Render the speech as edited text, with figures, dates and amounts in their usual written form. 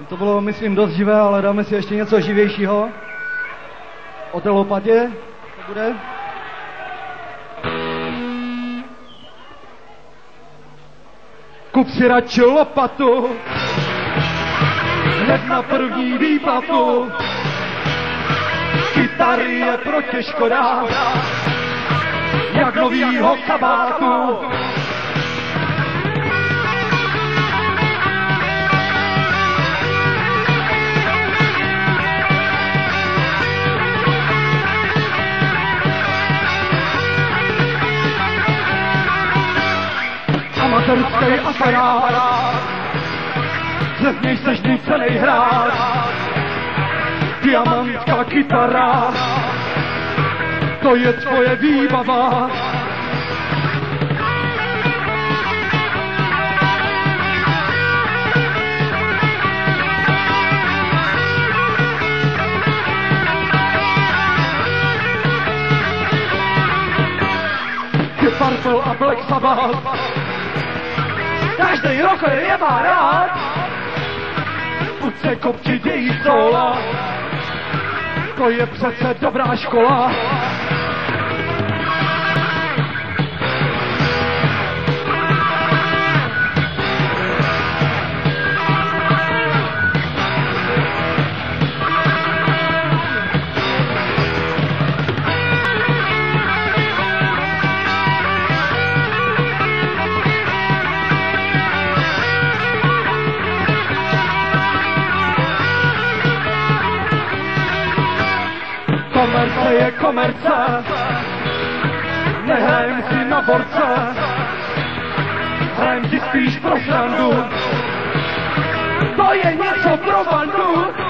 To bylo, myslím, dost živé, ale dáme si ještě něco živějšího. O té lopatě to bude. Kup si radši lopatu, hned na první výplatu. Kytary je pro tě škoda, jak novýho kabátu. Amatérský aparát, ze z něj seš nucenej hrát. Diamantská kytara, to je tvoje výbava. Je Purple a Black Sabbath, každý rocker je má rád. Pojď se kopčit její sola, to je přece dobrá škola. Komerce je komerce, nehrajem si na borce, hrajem si spíš pro srandu, to je něco pro bandu.